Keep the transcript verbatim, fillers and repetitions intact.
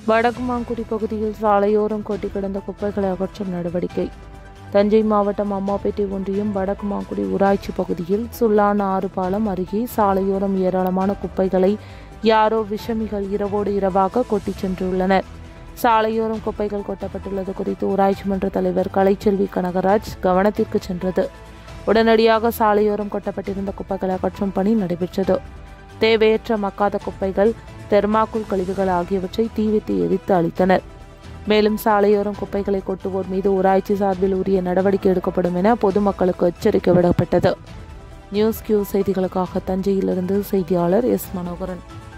வடக்கு மாங்குடி பகுதியில் சாலையோரம் கொட்டி கிடந்த குப்பைகளை அகற்றும் நடவடிக்கை. தஞ்சை மாவட்டம் அம்மாப்பேட்டை ஒன்றியம் வடக்கு மாங்குடி ஊராட்சி பகுதியில் சுல்லான ஆறு பாலம் அருகே சாலையோரம் ஏராளமான குப்பைகளை யாரோ விஷமிகள் இரவோடு இரவாக கொட்டிச் சென்றுள்ளனர். சாலையோரம் குப்பைகள் கொட்டப்பட்டுள்ளது குறித்து ஊராட்சி மன்ற தலைவர் கலைச்செல்வி கனகராஜ் கவனத்திற்கு சென்றது. உடனடியாக சாலையோரம் கொட்டப்பட்டிருந்த குப்பைகளை அகற்றும் பணி நடைபெற்றது. தேவையற்ற மக்காத குப்பைகள், தெர்மாக்குள் கழிவுகள் ஆகியவற்றை தீவிட்டு எரித்து அளித்தனர். மேலும் சாலையோரம் குப்பைகளை கொட்டுவோர் மீது ஊராட்சி சார்பில் உரிய நடவடிக்கை எடுக்கப்படும் என பொதுமக்களுக்கு எச்சரிக்கை விடப்பட்டது. நியூஸ் கியூ செய்திகளுக்காக தஞ்சையிலிருந்து செய்தியாளர் எஸ் மனோகரன்.